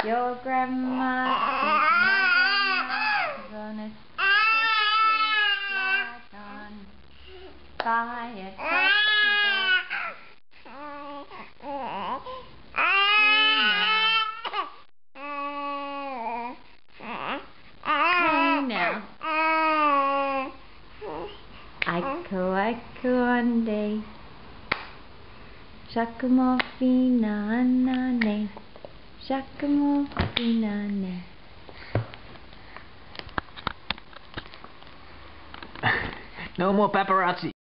Your grandma gonna sit on by a Aiko ande Shakamo fina nane Shakamo fina ne. No more paparazzi.